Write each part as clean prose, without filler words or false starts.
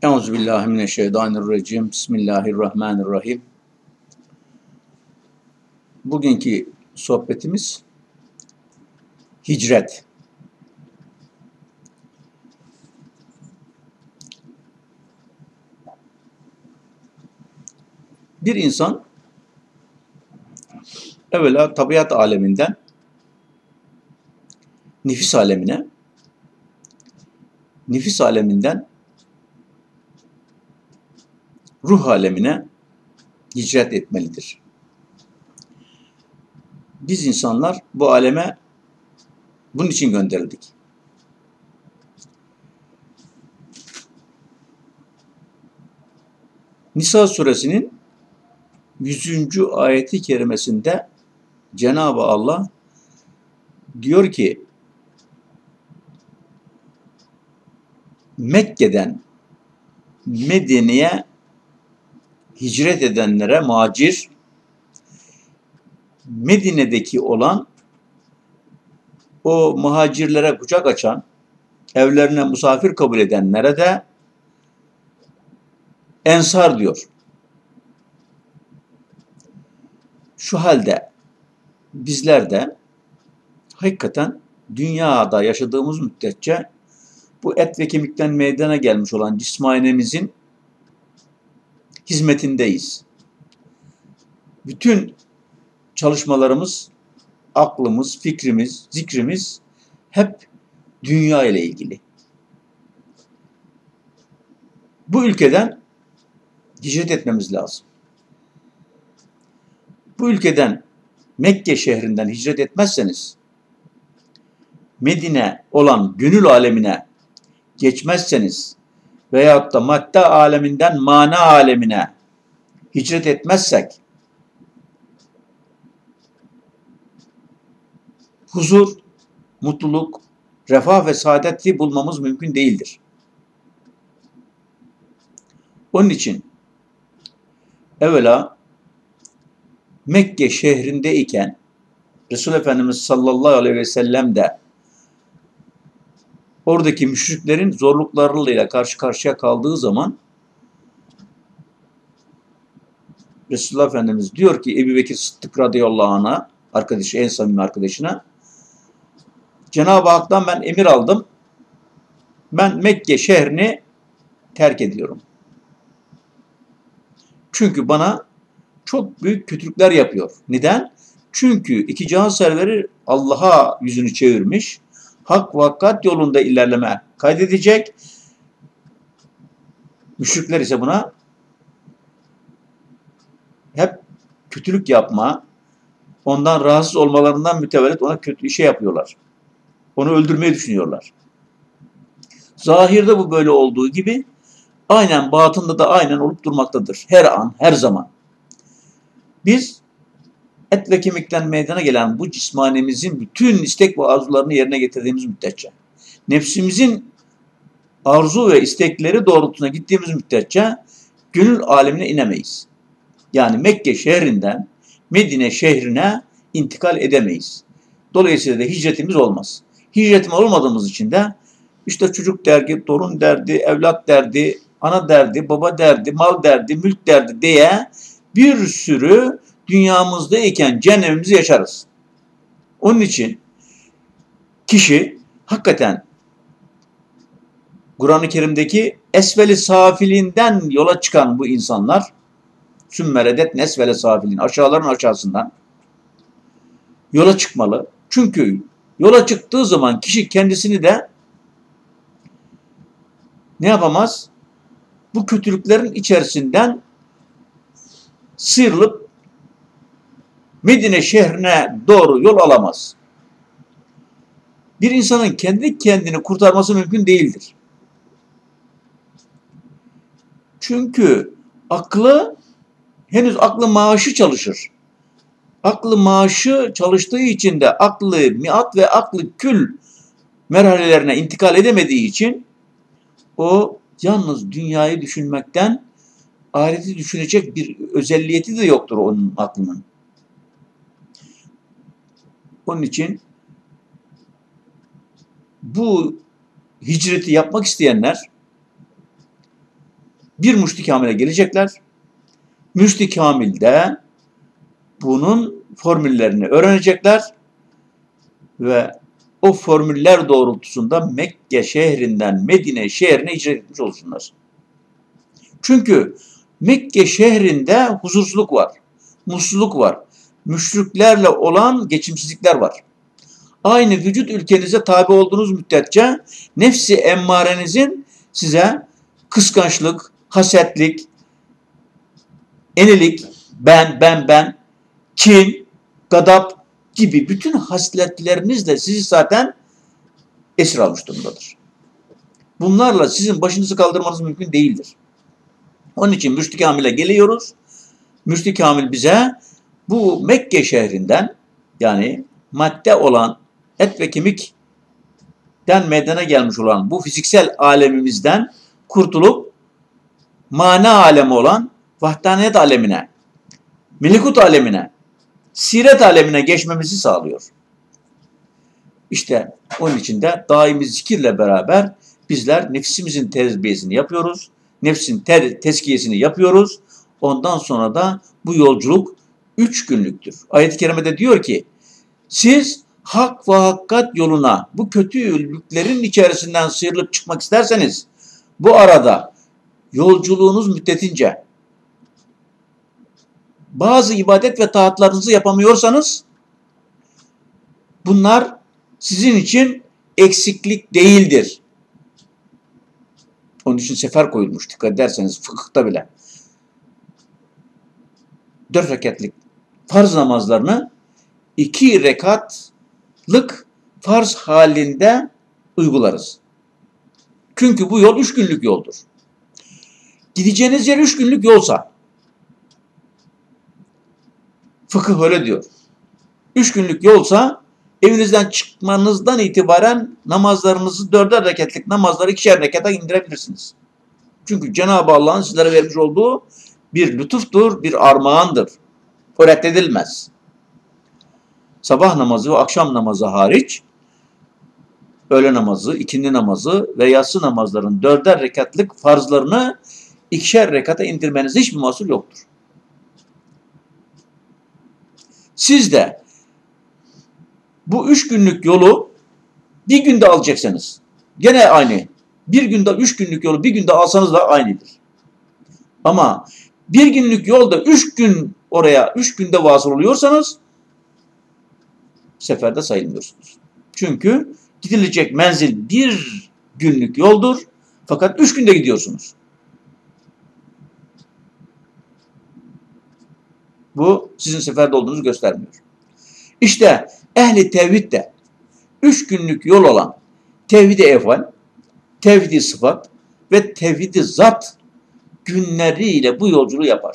Euzubillahimineşşeytanirracim. Bismillahirrahmanirrahim. Bugünkü sohbetimiz hicret. Bir insan evvela tabiat aleminden nefis alemine, nefis aleminden ruh alemine hicret etmelidir. Biz insanlar bu aleme bunun için gönderildik. Nisa suresinin 100. ayeti kerimesinde Cenab-ı Allah diyor ki Mekke'den Medine'ye hicret edenlere muhacir, Medine'deki olan o muhacirlere kucak açan, evlerine misafir kabul edenlere de ensar diyor. Şu halde bizler de hakikaten dünyada yaşadığımız müddetçe bu et ve kemikten meydana gelmiş olan cismanemizin hizmetindeyiz. Bütün çalışmalarımız, aklımız, fikrimiz, zikrimiz hep dünya ile ilgili. Bu ülkeden hicret etmemiz lazım. Bu ülkeden, Mekke şehrinden hicret etmezseniz, Medine olan gönül alemine geçmezseniz veyahut da madde aleminden mana alemine hicret etmezsek, huzur, mutluluk, refah ve saadeti bulmamız mümkün değildir. Onun için evvela Mekke şehrindeyken Resul Efendimiz sallallahu aleyhi ve sellem de oradaki müşriklerin zorluklarıyla karşı karşıya kaldığı zaman Resulullah Efendimiz diyor ki Ebu Bekir Sıddık radıyallahu anh'a, arkadaşı, en samimi arkadaşına, Cenab-ı Hak'tan ben emir aldım. Ben Mekke şehrini terk ediyorum. Çünkü bana çok büyük kötülükler yapıyor. Neden? Çünkü iki cihan serveri Allah'a yüzünü çevirmiş, hak ve hakikat yolunda ilerleme kaydedecek. Müşrikler ise buna hep kötülük yapma, ondan rahatsız olmalarından mütevellit ona kötü şey yapıyorlar. Onu öldürmeyi düşünüyorlar. Zahirde bu böyle olduğu gibi aynen batında da aynen olup durmaktadır. Her an, her zaman. Biz et ve kemikten meydana gelen bu cismanemizin bütün istek ve arzularını yerine getirdiğimiz müddetçe, nefsimizin arzu ve istekleri doğrultusuna gittiğimiz müddetçe gönül alemine inemeyiz. Yani Mekke şehrinden Medine şehrine intikal edemeyiz. Dolayısıyla da hicretimiz olmaz. Hicretim olmadığımız için de işte çocuk derdi, torun derdi, evlat derdi, ana derdi, baba derdi, mal derdi, mülk derdi diye bir sürü dünyamızdayken cehennemimizi yaşarız. Onun için kişi hakikaten Kur'an-ı Kerim'deki esveli safilinden yola çıkan bu insanlar, sümmeredet nesvele safilin, aşağıların aşağısından yola çıkmalı. Çünkü yola çıktığı zaman kişi kendisini de ne yapamaz? Bu kötülüklerin içerisinden sıyrılıp Medine şehrine doğru yol alamaz. Bir insanın kendi kendini kurtarması mümkün değildir. Çünkü henüz aklı maaşı çalışır. Aklı maaşı çalıştığı için de aklı miat ve aklı kül merhalelerine intikal edemediği için o yalnız dünyayı düşünmekten ahireti düşünecek bir özelliği de yoktur onun aklının. Onun için bu hicreti yapmak isteyenler Bir müşrik kamile gelecekler. Müşrik kamilde bunun formüllerini öğrenecekler ve o formüller doğrultusunda Mekke şehrinden Medine şehrine hicret etmiş olsunlar. Çünkü Mekke şehrinde huzursuzluk var, mutsuzluk var, müşriklerle olan geçimsizlikler var. Aynı vücut ülkenize tabi olduğunuz müddetçe nefsi emmarenizin size kıskançlık, hasetlik, enilik, ben, kin, gadap gibi bütün hasletlerinizle sizi zaten esir almış durumdadır. Bunlarla sizin başınızı kaldırmanız mümkün değildir. Onun için müşrik kamile geliyoruz. Müşrik kamil bize bu Mekke şehrinden, yani madde olan, et ve kemikten meydana gelmiş olan bu fiziksel alemimizden kurtulup mana alemi olan vahdaniyet alemine, melekut alemine, siret alemine geçmemizi sağlıyor. İşte onun için de daimi zikirle beraber bizler nefsimizin terbiyesini yapıyoruz. Nefsin tezkiyesini yapıyoruz. Ondan sonra da bu yolculuk 3 günlüktür. Ayet-i kerimede diyor ki, siz hak ve hakikat yoluna bu kötülüklerin içerisinden sıyrılıp çıkmak isterseniz, bu arada yolculuğunuz müddetince bazı ibadet ve taatlarınızı yapamıyorsanız, bunlar sizin için eksiklik değildir. Onun için sefer koyulmuş. Dikkat ederseniz fıkıhta bile. 4 rekatlık farz namazlarını 2 rekatlık farz halinde uygularız. Çünkü bu yol 3 günlük yoldur. Gideceğiniz yer 3 günlük yolsa, fıkıh öyle diyor. 3 günlük yolsa evinizden çıkmanızdan itibaren namazlarınızı 4'er rekatlık namazları 2'şer rekata indirebilirsiniz. Çünkü Cenab-ı Allah'ın sizlere vermiş olduğu bir lütuftur, bir armağandır. O reddedilmez. Sabah namazı ve akşam namazı hariç, öğle namazı, ikindi namazı ve yatsı namazların 4'er rekatlık farzlarını 2'şer rekata indirmenize hiçbir mahsur yoktur. Siz de bu 3 günlük yolu bir günde alacaksınız. Gene aynı. Bir günde 3 günlük yolu bir günde alsanız da aynıdır. Ama bir günlük yolda 3 gün oraya 3 günde vasıl oluyorsanız seferde sayılmıyorsunuz. Çünkü gidilecek menzil 1 günlük yoldur. Fakat 3 günde gidiyorsunuz. Bu sizin seferde olduğunuzu göstermiyor. İşte ehli tevhid de 3 günlük yol olan tevhid-i efal, tevhid-i sıfat ve tevhid-i zat günleriyle bu yolculuğu yapar.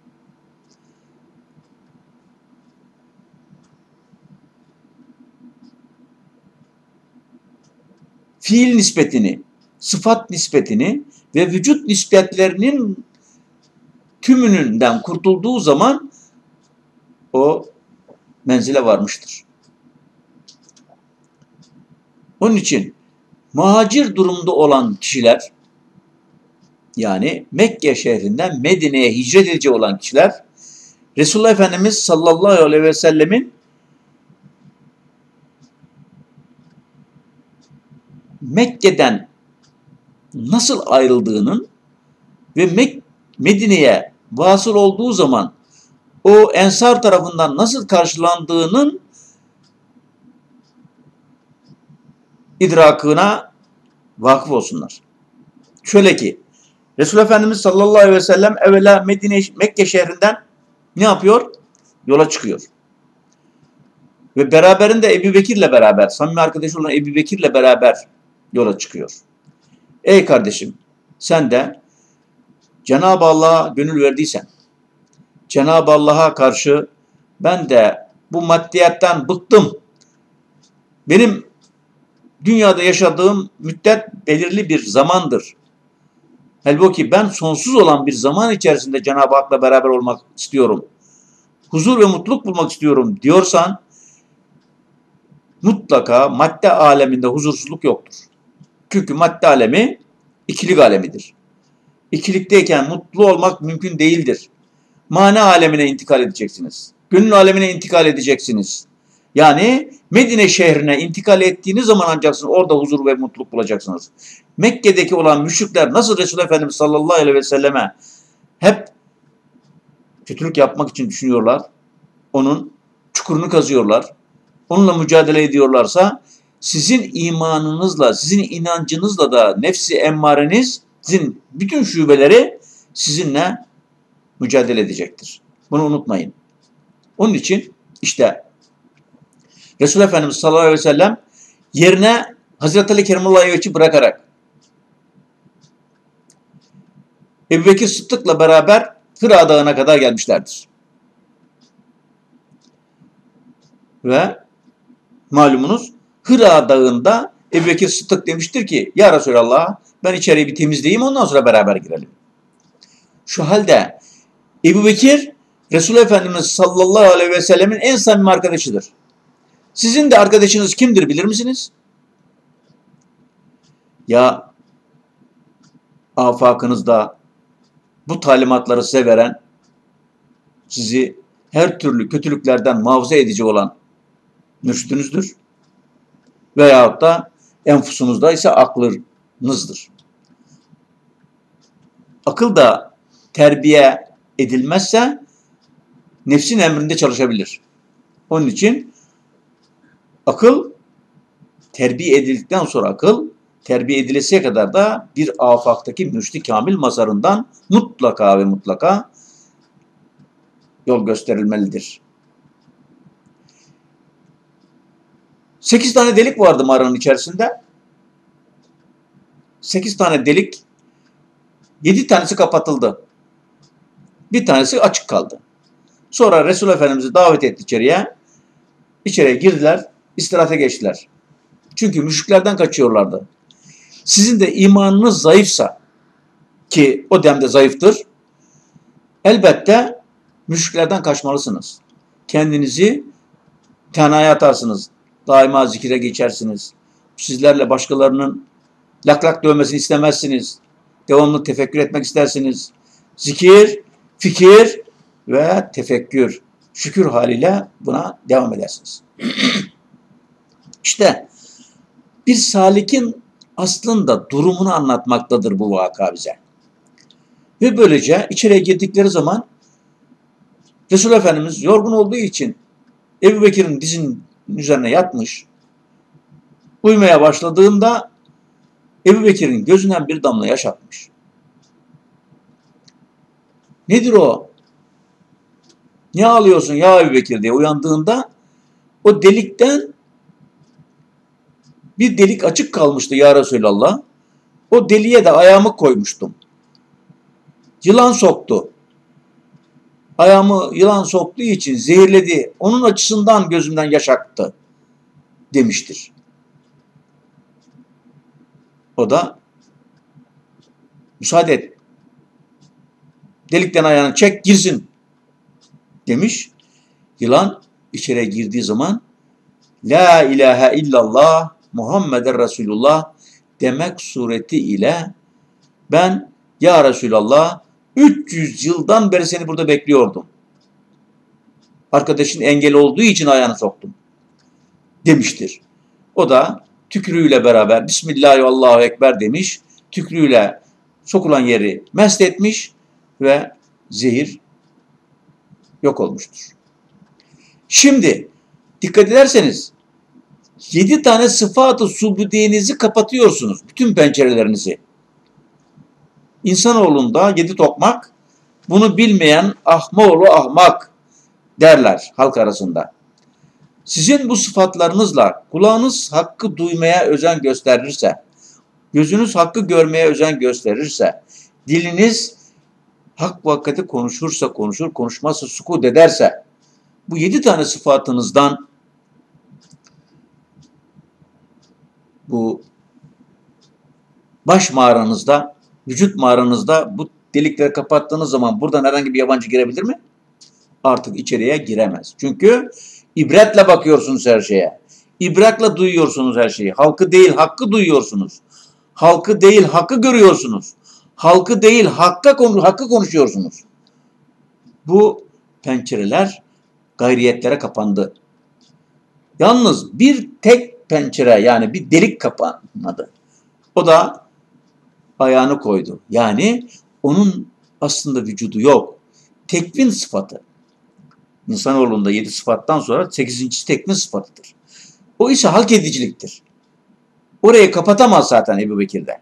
Fiil nispetini, sıfat nispetini ve vücut nispetlerinin tümünden kurtulduğu zaman o menzile varmıştır. Onun için muhacir durumda olan kişiler, yani Mekke şehrinden Medine'ye hicret edici olan kişiler, Resulullah Efendimiz sallallahu aleyhi ve sellemin Mekke'den nasıl ayrıldığının ve Medine'ye vasıl olduğu zaman o Ensar tarafından nasıl karşılandığının idrakına vakıf olsunlar. Şöyle ki, Resulullah Efendimiz sallallahu aleyhi ve sellem evvela Mekke şehrinden ne yapıyor? Yola çıkıyor. Ve beraberinde Ebu Bekir'le beraber, samimi arkadaşı olan Ebu Bekir'le beraber yola çıkıyor. Ey kardeşim, sen de Cenab-ı Allah'a gönül verdiysen, Cenab-ı Allah'a karşı ben de bu maddiyattan bıktım. Benim dünyada yaşadığım müddet belirli bir zamandır. Halbuki ben sonsuz olan bir zaman içerisinde Cenab-ı Hak'la beraber olmak istiyorum. Huzur ve mutluluk bulmak istiyorum diyorsan, mutlaka madde aleminde huzursuzluk yoktur. Çünkü madde alemi ikilik alemidir. İkilikteyken mutlu olmak mümkün değildir. Mana alemine intikal edeceksiniz. Gönül alemine intikal edeceksiniz. Yani Medine şehrine intikal ettiğiniz zaman ancak orada huzur ve mutluluk bulacaksınız. Mekke'deki olan müşrikler nasıl Resulullah Efendimiz sallallahu aleyhi ve selleme hep kötülük yapmak için düşünüyorlar. Onun çukurunu kazıyorlar. Onunla mücadele ediyorlarsa sizin imanınızla, sizin inancınızla da nefsi emmarenizin bütün şubeleri sizinle mücadele edecektir. Bunu unutmayın. Onun için işte Resulullah Efendimiz sallallahu aleyhi ve sellem yerine Hazreti Ali Kerimullah'ı Vecih'i bırakarak Ebubekir Sıddık'la beraber Hıra Dağı'na kadar gelmişlerdir. Ve malumunuz Hıra Dağı'nda Ebubekir Sıddık demiştir ki ya Resulallah ben içeriği bir temizleyeyim ondan sonra beraber girelim. Şu halde Ebubekir Resulullah Efendimiz sallallahu aleyhi ve sellemin en samimi arkadaşıdır. Sizin de arkadaşınız kimdir bilir misiniz? Ya afakınızda bu talimatları size veren, sizi her türlü kötülüklerden muhafaza edici olan mürşidinizdir. Veyahut da enfusunuzda ise aklınızdır. Akıl da terbiye edilmezse nefsin emrinde çalışabilir. Onun için akıl terbiye edildikten sonra akıl terbiye edilesiye kadar da bir afaktaki mürşid-i kamil mazarından mutlaka ve mutlaka yol gösterilmelidir. 8 tane delik vardı mağaranın içerisinde. 8 tane delik, 7 tanesi kapatıldı. Bir tanesi açık kaldı. Sonra Resulullah Efendimiz'i davet etti içeriye. İçeriye girdiler, istirahate geçtiler. Çünkü müşriklerden kaçıyorlardı. Sizin de imanınız zayıfsa, ki o demde zayıftır, elbette müşriklerden kaçmalısınız. Kendinizi tenaya atarsınız. Daima zikire geçersiniz. Sizlerle başkalarının lak lak dövmesini istemezsiniz. Devamlı tefekkür etmek istersiniz. Zikir, fikir ve tefekkür, şükür haliyle buna devam edersiniz. İşte bir salikin aslında durumunu anlatmaktadır bu vaka bize. Ve böylece içeriye girdikleri zaman Resulullah Efendimiz yorgun olduğu için Ebubekir'in dizinin üzerine yatmış. Uyumaya başladığında Ebubekir'in gözünden bir damla yaş akmış. Nedir o? Ne ağlıyorsun ya Ebubekir diye uyandığında o delikten bir delik açık kalmıştı ya Resulallah. O deliğe de ayağımı koymuştum. Yılan soktu. Ayağımı yılan soktuğu için zehirledi. Onun açısından gözümden yaş aktı demiştir. O da müsaade et. Delikten ayağını çek girsin demiş. Yılan içeriye girdiği zaman La ilahe illallah Muhammeden Resulullah demek sureti ile ben ya Resulallah 300 yıldan beri seni burada bekliyordum. Arkadaşın engel olduğu için ayağını soktum demiştir. O da tükürüğüyle beraber Bismillahirrahmanirrahim Ekber demiş. Tükürüğüyle sokulan yeri mest etmiş ve zehir yok olmuştur. Şimdi dikkat ederseniz 7 tane sıfat-ı subudiyenizi kapatıyorsunuz. Bütün pencerelerinizi. İnsanoğlunda 7 tokmak, bunu bilmeyen ahmoğlu ahmak derler halk arasında. Sizin bu sıfatlarınızla kulağınız hakkı duymaya özen gösterirse, gözünüz hakkı görmeye özen gösterirse, diliniz hak vakati konuşursa konuşur, konuşmazsa sukut ederse, bu 7 tane sıfatınızdan bu baş mağaranızda, vücut mağaranızda bu delikleri kapattığınız zaman buradan herhangi bir yabancı girebilir mi? Artık içeriye giremez. Çünkü ibretle bakıyorsunuz her şeye. İbretle duyuyorsunuz her şeyi. Halkı değil hakkı duyuyorsunuz. Halkı değil hakkı görüyorsunuz. Halkı değil, hakkı konuşuyorsunuz. Bu pencereler gayriyetlere kapandı. Yalnız bir tek pencere, yani bir delik kapanmadı. O da ayağını koydu. Yani onun aslında vücudu yok. Tekvin sıfatı. İnsanoğlunda 7 sıfattan sonra 8. tekvin sıfatıdır. O ise halk ediciliktir. Orayı kapatamaz zaten Ebu Bekir'de.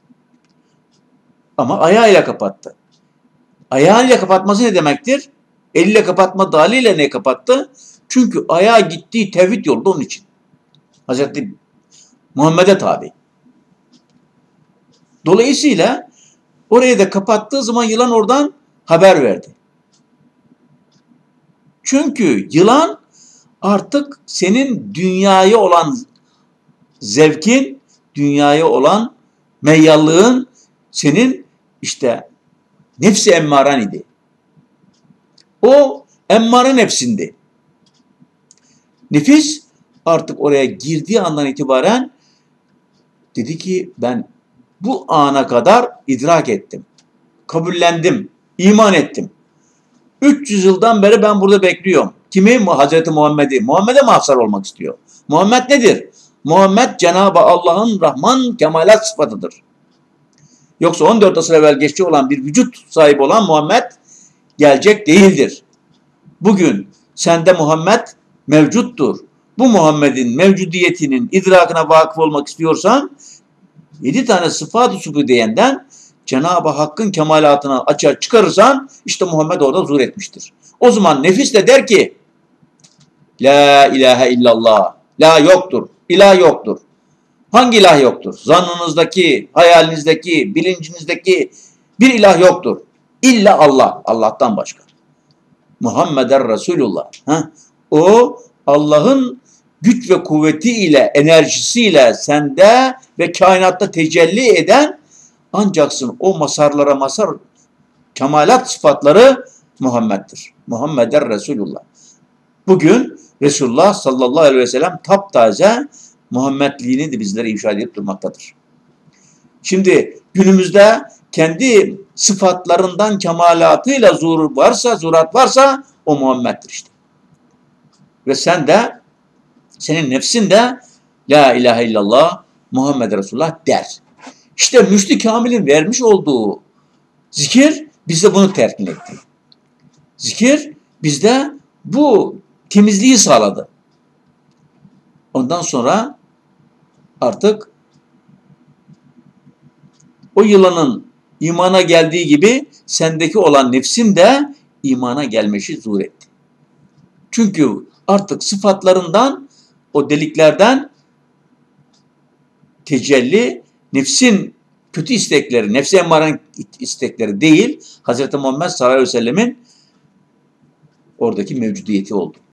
Ama ayağıyla kapattı. Ayağıyla kapatması ne demektir? Elle kapatma daliyle ne kapattı? Çünkü ayağa gittiği tevhid yolda onun için. Hazreti Muhammed'e tabi. Dolayısıyla orayı da kapattığı zaman yılan oradan haber verdi. Çünkü yılan artık senin dünyaya olan zevkin, dünyaya olan meyyallığın senin işte nefsi emmaren idi. O emmare nefsindi. Nefis artık oraya girdiği andan itibaren dedi ki ben bu ana kadar idrak ettim. Kabullendim, iman ettim. 300 yıldan beri ben burada bekliyorum. Kimi? Hazreti Muhammed'i. Muhammed'e mahzar olmak istiyor. Muhammed nedir? Muhammed Cenab-ı Allah'ın Rahman kemalat sıfatıdır. Yoksa 14 asır evvel geçti olan bir vücut sahibi olan Muhammed gelecek değildir. Bugün sende Muhammed mevcuttur. Bu Muhammed'in mevcudiyetinin idrakına vakıf olmak istiyorsan 7 tane sıfat-ı sübüdiyenden Cenab-ı Hakk'ın kemalatını açığa çıkarırsan işte Muhammed orada zuhur etmiştir. O zaman nefis de der ki La ilahe illallah. La yoktur. İlah yoktur. Hangi ilah yoktur? Zannınızdaki, hayalinizdeki, bilincinizdeki bir ilah yoktur. İlla Allah. Allah'tan başka. Muhammeden Resulullah. O Allah'ın güç ve kuvveti ile, enerjisiyle sende ve kainatta tecelli eden ancaksın. O masarlara masar kemalat sıfatları Muhammed'dir. Muhammeden Resulullah. Bugün Resulullah sallallahu aleyhi ve sellem taptaze Muhammedliğini de bizlere ifşa edip durmaktadır. Şimdi günümüzde kendi sıfatlarından kemalatıyla zuhurat varsa o Muhammed'dir işte. Ve sen de senin nefsin de La ilahe illallah Muhammed Resulullah der. İşte Müşri Kamil'in vermiş olduğu zikir bize bunu telkin etti. Zikir bizde bu temizliği sağladı. Ondan sonra artık o yılanın imana geldiği gibi sendeki olan nefsin de imana gelmeşi zuhur etti. Çünkü artık sıfatlarından, o deliklerden tecelli, nefsin kötü istekleri, nefsi emmaren istekleri değil, Hz. Muhammed sallallahu aleyhi ve sellemin oradaki mevcudiyeti oldu.